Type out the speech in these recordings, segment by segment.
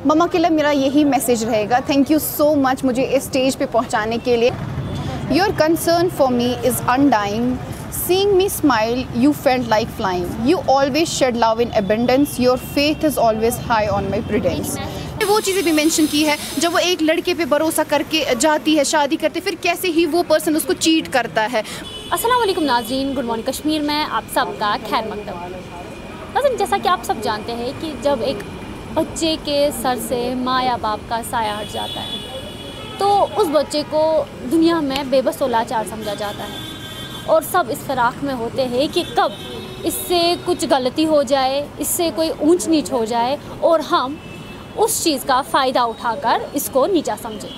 मम्मा के लिए मेरा यही मैसेज रहेगा, थैंक यू सो मच मुझे इस स्टेज पे पहुंचाने के लिए। Your concern for me is undying, seeing me smile you felt like flying, you always shed love in abundance, your faith is always high on my prudence। वो चीज़ें भी mention की है जब वो एक लड़के पे भरोसा करके जाती है, शादी करते, फिर कैसे ही वो पर्सन उसको चीट करता है। अस्सलाम वालेकुम नाज़रीन, गुड मॉर्निंग कश्मीर में आप सबका खैर मकदम। नाज़रीन, जैसा कि आप सब जानते हैं कि जब एक बच्चे के सर से माँ या बाप का साया हट जाता है तो उस बच्चे को दुनिया में बेबस और लाचार समझा जाता है और सब इस फिराक में होते हैं कि कब इससे कुछ गलती हो जाए, इससे कोई ऊंच नीच हो जाए और हम उस चीज़ का फ़ायदा उठाकर इसको नीचा समझें।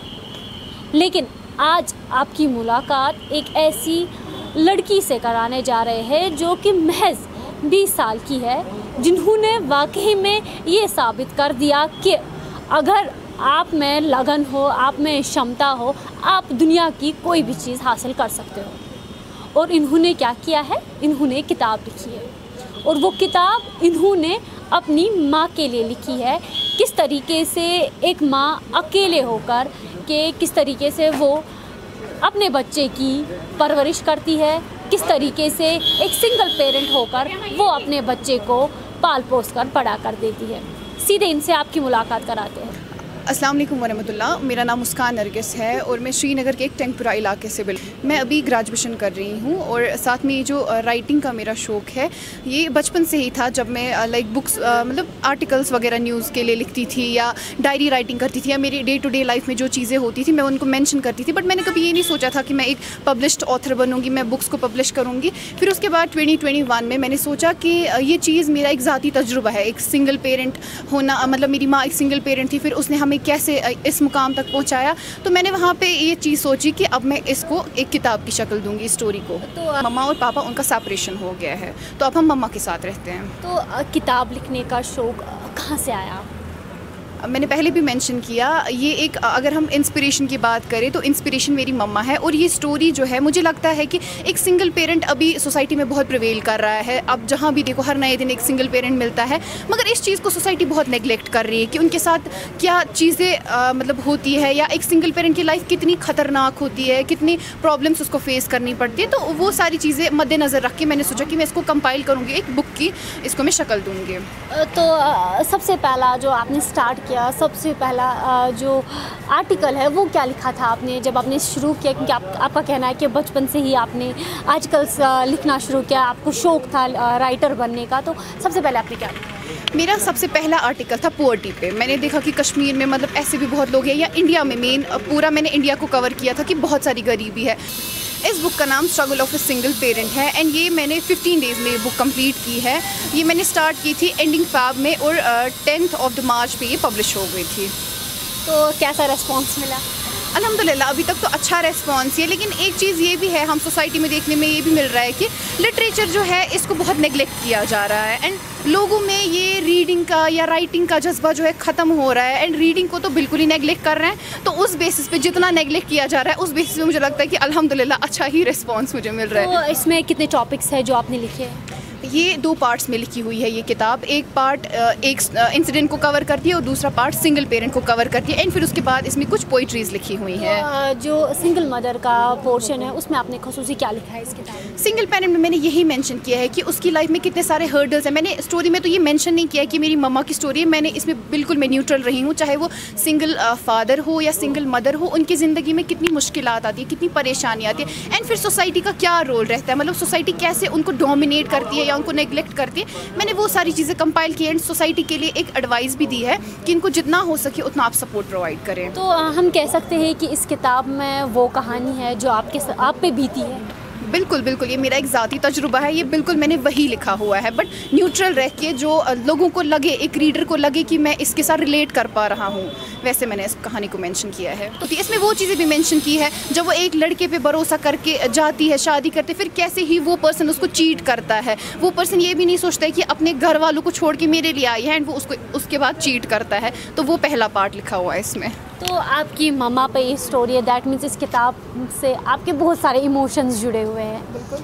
लेकिन आज आपकी मुलाकात एक ऐसी लड़की से कराने जा रहे हैं जो कि महज 20 साल की है, जिन्होंने वाकई में ये साबित कर दिया कि अगर आप में लगन हो, आप में क्षमता हो, आप दुनिया की कोई भी चीज़ हासिल कर सकते हो। और इन्होंने क्या किया है, इन्होंने किताब लिखी है और वो किताब इन्होंने अपनी माँ के लिए लिखी है। किस तरीके से एक माँ अकेले होकर के किस तरीके से वो अपने बच्चे की परवरिश करती है, किस तरीके से एक सिंगल पेरेंट होकर वो अपने बच्चे को पाल पोस कर बड़ा कर देती है। सीधे इनसे आपकी मुलाकात कराते हैं। अस्सलाम वालेकुम वरहमतुल्लाह, मेरा नाम मुस्कान नरगिस है और मैं श्रीनगर के एक टैंकपुरा इलाके से मैं अभी ग्रेजुएशन कर रही हूँ और साथ में ये जो राइटिंग का मेरा शौक़ है ये बचपन से ही था। जब मैं लाइक बुक्स मतलब आर्टिकल्स वगैरह न्यूज़ के लिए लिखती थी या डायरी राइटिंग करती थी या मेरी डे टू डे लाइफ में जो चीज़ें होती थी मैं उनको मेंशन करती थी, बट मैंने कभी ये नहीं सोचा था कि मैं एक पब्लिश्ड ऑथर बनूँगी, मैं बुक्स को पब्लिश करूँगी। फिर उसके बाद 2021 में मैंने सोचा कि ये चीज़ मेरा एक ज़ाती तजुर्बा है, एक सिंगल पेरेंट होना, मतलब मेरी माँ एक सिंगल पेरेंट थी, फिर उसने हमें कैसे इस मुकाम तक पहुंचाया, तो मैंने वहाँ पे ये चीज़ सोची कि अब मैं इसको एक किताब की शक्ल दूंगी इस स्टोरी को। तो मम्मा और पापा उनका सेपरेशन हो गया है तो अब हम मम्मा के साथ रहते हैं। तो किताब लिखने का शौक़ कहाँ से आया? मैंने पहले भी मेंशन किया, ये एक अगर हम इंस्पिरेशन की बात करें तो इंस्पिरेशन मेरी मम्मा है और ये स्टोरी जो है मुझे लगता है कि एक सिंगल पेरेंट अभी सोसाइटी में बहुत प्रिवेल कर रहा है। अब जहाँ भी देखो हर नए दिन एक सिंगल पेरेंट मिलता है, मगर इस चीज़ को सोसाइटी बहुत नेगलेक्ट कर रही है कि उनके साथ क्या चीज़ें मतलब होती है या एक सिंगल पेरेंट की लाइफ कितनी ख़तरनाक होती है, कितनी प्रॉब्लम्स उसको फेस करनी पड़ती है। तो वो सारी चीज़ें मद्देनज़र रख के मैंने सोचा कि मैं इसको कंपाइल करूँगी, एक बुक की इसको मैं शक्ल दूँगी। तो सबसे पहला जो आपने स्टार्ट किया, सबसे पहला जो आर्टिकल है वो क्या लिखा था आपने जब आपने शुरू किया? क्योंकि आपका कहना है कि बचपन से ही आपने आर्टिकल्स लिखना शुरू किया, आपको शौक़ था राइटर बनने का, तो सबसे पहले आपने क्या? मेरा सबसे पहला आर्टिकल था पुअर्टी पे। मैंने देखा कि कश्मीर में मतलब ऐसे भी बहुत लोग हैं या इंडिया में मेन पूरा मैंने इंडिया को कवर किया था कि बहुत सारी गरीबी है। इस बुक का नाम struggle of a single parent है एंड ये मैंने 15 डेज़ में ये बुक कंप्लीट की है। ये मैंने स्टार्ट की थी एंडिंग फैब में और 10 मार्च पे ये पब्लिश हो गई थी। तो कैसा रेस्पॉन्स मिला? अल्हम्दुलिल्लाह अभी तक तो अच्छा रेस्पॉन्स है, लेकिन एक चीज़ ये भी है हम सोसाइटी में देखने में ये भी मिल रहा है कि लिटरेचर जो है इसको बहुत नेगलेक्ट किया जा रहा है एंड लोगों में ये रीडिंग का या राइटिंग का जज्बा जो है ख़त्म हो रहा है एंड रीडिंग को तो बिल्कुल ही नेगलेक्ट कर रहे हैं। तो उस बेसिस पे जितना नेगलेक्ट किया जा रहा है उस बेसिस पे मुझे लगता है कि अल्हम्दुलिल्लाह अच्छा ही रिस्पॉन्स मुझे मिल रहा है। तो इसमें कितने टॉपिक्स हैं जो आपने लिखे हैं? ये 2 पार्ट्स में लिखी हुई है ये किताब। एक पार्ट एक इंसिडेंट को कवर करती है और दूसरा पार्ट सिंगल पेरेंट को कवर करती है एंड फिर उसके बाद इसमें कुछ पोइट्रीज़ लिखी हुई हैं। जो सिंगल मदर का पोर्शन है उसमें आपने ख़ुसूसी क्या लिखा है इस किताब में? सिंगल पेरेंट में मैंने यही मेंशन किया है कि उसकी लाइफ में कितने सारे हर्डल्स हैं। मैंने स्टोरी में तो ये मेंशन नहीं किया है कि मेरी मम्मा की स्टोरी है, मैंने इसमें बिल्कुल मैं न्यूट्रल रही हूँ। चाहे वो सिंगल फादर हो या सिंगल मदर हो, उनकी ज़िंदगी में कितनी मुश्किलात आती है, कितनी परेशानी आती है एंड फिर सोसाइटी का क्या रोल रहता है, मतलब सोसाइटी कैसे उनको डोमिनेट करती है या उनको नेगलेक्ट करती है। मैंने वो सारी चीज़ें कंपाइल की एंड सोसाइटी के लिए एक एडवाइस भी दी है कि इनको जितना हो सके उतना आप सपोर्ट प्रोवाइड करें। तो हम कह सकते हैं कि इस किताब में वो कहानी है जो आप पे बीती है? बिल्कुल बिल्कुल, ये मेरा एक ज़ाती तजुर्बा है, ये बिल्कुल मैंने वही लिखा हुआ है, बट न्यूट्रल रह के जो लोगों को लगे, एक रीडर को लगे कि मैं इसके साथ रिलेट कर पा रहा हूँ, वैसे मैंने इस कहानी को मेंशन किया है। तो इसमें वो चीज़ें भी मेंशन की है जब वो एक लड़के पे भरोसा करके जाती है, शादी करते, फिर कैसे ही वो पर्सन उसको चीट करता है। वो पर्सन ये भी नहीं सोचता है कि अपने घर वालों को छोड़ के मेरे लिए आई है एंड वो उसको उसके बाद चीट करता है। तो वो पहला पार्ट लिखा हुआ है इसमें। तो आपकी मम्मा पे ये स्टोरी है, दैट मीन्स इस किताब से आपके बहुत सारे इमोशंस जुड़े हुए हैं। बिल्कुल।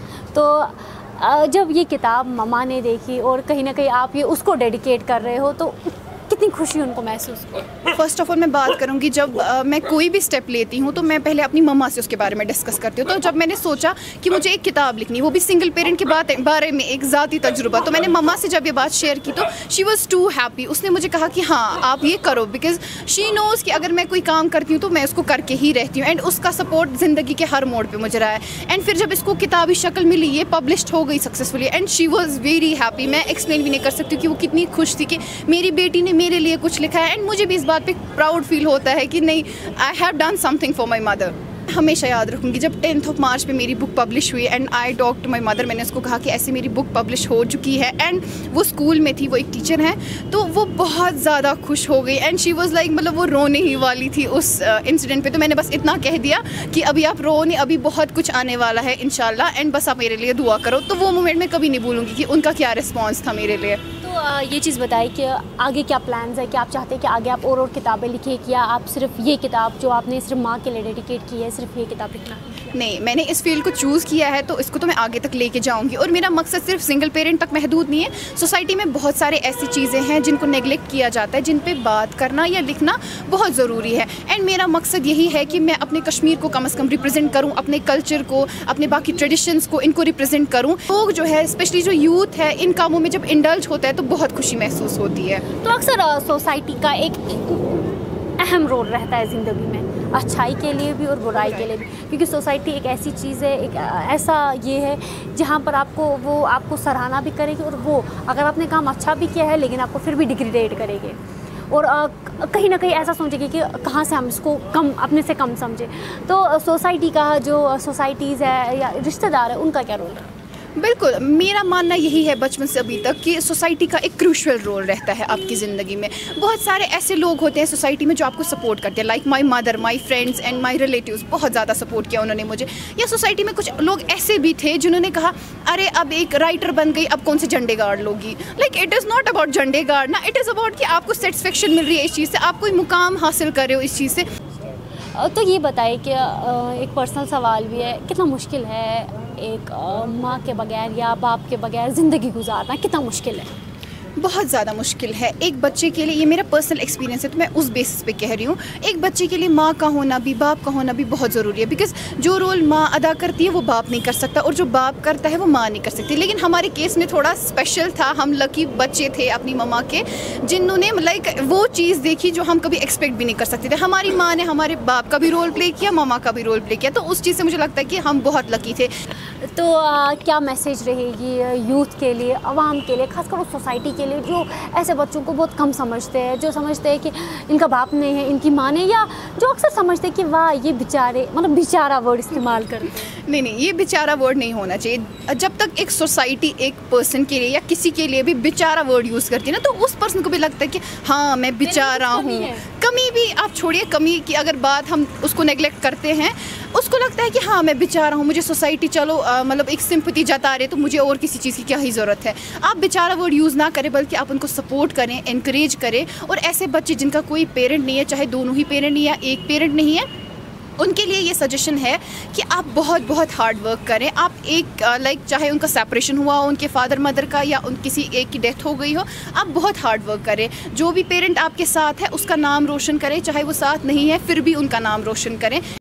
तो जब ये किताब मम्मा ने देखी और कहीं ना कहीं आप ये उसको डेडिकेट कर रहे हो, तो कितनी खुशी उनको महसूस हुई? फर्स्ट ऑफ ऑल मैं बात करूँगी, जब मैं कोई भी स्टेप लेती हूँ तो मैं पहले अपनी मम्मा से उसके बारे में डिस्कस करती हूँ। तो जब मैंने सोचा कि मुझे एक किताब लिखनी, वो भी सिंगल पेरेंट के बारे में, एक ज़ाती तजुर्बा, तो मैंने मम्मा से जब ये बात शेयर की तो शी वॉज़ टू हैप्पी। उसने मुझे कहा कि हाँ आप ये करो, बिकॉज शी नोज़ कि अगर मैं कोई काम करती हूँ तो मैं उसको करके ही रहती हूँ। एंड उसका सपोर्ट ज़िंदगी के हर मोड़ पर मुझे रहा है। एंड फिर जब इसको किताबी शक्ल मिली, ये पब्लिश्ड हो गई successfully, and she was very happy. मैं एक्सप्लेन भी नहीं कर सकती कि वो कितनी खुश थी कि मेरी बेटी ने मेरे लिए कुछ लिखा है। एंड मुझे भी इस बात पे प्राउड फील होता है कि नहीं, I have done something for my mother. हमेशा याद रखूँगी, जब 10th of March पे मेरी बुक पब्लिश हुई and I talk to my mother, मैंने उसको कहा कि ऐसे मेरी बुक पब्लिश हो चुकी है। एंड वो स्कूल में थी, वो एक टीचर हैं, तो वो बहुत ज़्यादा खुश हो गई। एंड शी वॉज़ लाइक, मतलब वो रोने ही वाली थी उस इंसिडेंट पे। तो मैंने बस इतना कह दिया कि अभी आप रो नहीं, अभी बहुत कुछ आने वाला है इंशाल्लाह, एंड बस आप मेरे लिए दुआ करो। तो वो मोमेंट मैं कभी नहीं भूलूँगी कि उनका क्या रिस्पॉन्स था मेरे लिए। तो ये चीज़ बताइए कि आगे क्या प्लान्स है, कि आप चाहते हैं कि आगे आप और किताबें लिखें, या आप सिर्फ ये किताब जो आपने सिर्फ माँ के लिए डेडिकेट की है, सिर्फ ये किताब लिखना? नहीं, मैंने इस फील्ड को चूज़ किया है तो इसको तो मैं आगे तक लेके जाऊंगी। और मेरा मकसद सिर्फ सिंगल पेरेंट तक महदूद नहीं है। सोसाइटी में बहुत सारे ऐसी चीज़ें हैं जिनको नेगलेक्ट किया जाता है, जिन पे बात करना या लिखना बहुत ज़रूरी है। एंड मेरा मकसद यही है कि मैं अपने कश्मीर को कम से कम रिप्रेजेंट करूँ, अपने कल्चर को, अपने बाकी ट्रेडिशंस को, इनको रिप्रेजेंट करूँ। लोग जो है, स्पेशली जो यूथ है, इन कामों में जब इंडल्ज होता है तो बहुत खुशी महसूस होती है। तो अक्सर सोसाइटी का एक अहम रोल रहता है ज़िंदगी में, अच्छाई के लिए भी और बुराई के लिए भी, क्योंकि सोसाइटी एक ऐसी चीज़ है, एक ऐसा ये है जहाँ पर आपको सराहना भी करेगी, और वो अगर आपने काम अच्छा भी किया है लेकिन आपको फिर भी डिग्रेडेट करेंगे, और कहीं ना कहीं ऐसा सोचेगी कि कहाँ से हम इसको कम, अपने से कम समझे। तो सोसाइटी का जो सोसाइटीज़ है या रिश्तेदार है, उनका क्या रोल है? बिल्कुल, मेरा मानना यही है बचपन से अभी तक कि सोसाइटी का एक क्रूशियल रोल रहता है आपकी ज़िंदगी में। बहुत सारे ऐसे लोग होते हैं सोसाइटी में जो आपको सपोर्ट करते हैं, like my mother, my friends and my relatives. बहुत ज़्यादा सपोर्ट किया उन्होंने मुझे। या सोसाइटी में कुछ लोग ऐसे भी थे जिन्होंने कहा, अरे अब एक राइटर बन गई, अब कौन से झंडे गाड़ लोगी। Like it is not about झंडे गाड़ना, इट इज़ अबाउट कि आपको सेटिस्फेक्शन मिल रही है इस चीज़ से, आप कोई मुकाम हासिल कर रहे हो इस चीज़ से। तो ये बताइए कि एक पर्सनल सवाल भी है, कितना मुश्किल है एक माँ के बगैर या बाप के बगैर ज़िंदगी गुजारना, कितना मुश्किल है? बहुत ज़्यादा मुश्किल है एक बच्चे के लिए। ये मेरा पर्सनल एक्सपीरियंस है तो मैं उस बेसिस पे कह रही हूँ। एक बच्चे के लिए माँ का होना भी, बाप का होना भी बहुत ज़रूरी है, बिकॉज़ जो रोल माँ अदा करती है वो बाप नहीं कर सकता, और जो बाप करता है वो माँ नहीं कर सकती। लेकिन हमारे केस में थोड़ा स्पेशल था, हम लकी बच्चे थे अपनी मम्मा के, जिन्होंने लाइक वो चीज़ देखी जो हम कभी एक्सपेक्ट भी नहीं कर सकते थे। हमारी माँ ने हमारे बाप का भी रोल प्ले किया, मम्मा का भी रोल प्ले किया, तो उस चीज़ से मुझे लगता है कि हम बहुत लकी थे। तो क्या मैसेज रहेगी यूथ के लिए, आवाम के लिए, खासकर उस सोसाइटी के लिए जो ऐसे बच्चों को बहुत कम समझते हैं, जो समझते हैं कि इनका बाप नहीं है, इनकी माँ ने, या जो अक्सर समझते हैं कि वाह ये बेचारे, मतलब बेचारा वर्ड इस्तेमाल करते हैं? नहीं, ये बेचारा वर्ड नहीं होना चाहिए। जब तक एक सोसाइटी एक पर्सन के लिए या किसी के लिए भी बेचारा वर्ड यूज़ करती है ना, तो उस पर्सन को भी लगता है कि हाँ मैं बेचारा हूँ। कमी भी आप छोड़िए, कमी की अगर बात हम उसको नेगलेक्ट करते हैं, उसको लगता है कि हाँ मैं बेचारा हूँ, मुझे सोसाइटी चलो मतलब एक सिंपैथी जता रहे, तो मुझे और किसी चीज़ की क्या ही ज़रूरत है। आप बेचारा वर्ड यूज़ ना करें, बल्कि आप उनको सपोर्ट करें, इनकरेज करें। और ऐसे बच्चे जिनका कोई पेरेंट नहीं है, चाहे दोनों ही पेरेंट नहीं या एक पेरेंट नहीं है, उनके लिए ये सजेशन है कि आप बहुत हार्ड वर्क करें। आप एक लाइक चाहे उनका सेपरेशन हुआ हो उनके फादर मदर का, या किसी एक की डेथ हो गई हो, आप बहुत हार्ड वर्क करें। जो भी पेरेंट आपके साथ है उसका नाम रोशन करें, चाहे वो साथ नहीं है फिर भी उनका नाम रोशन करें।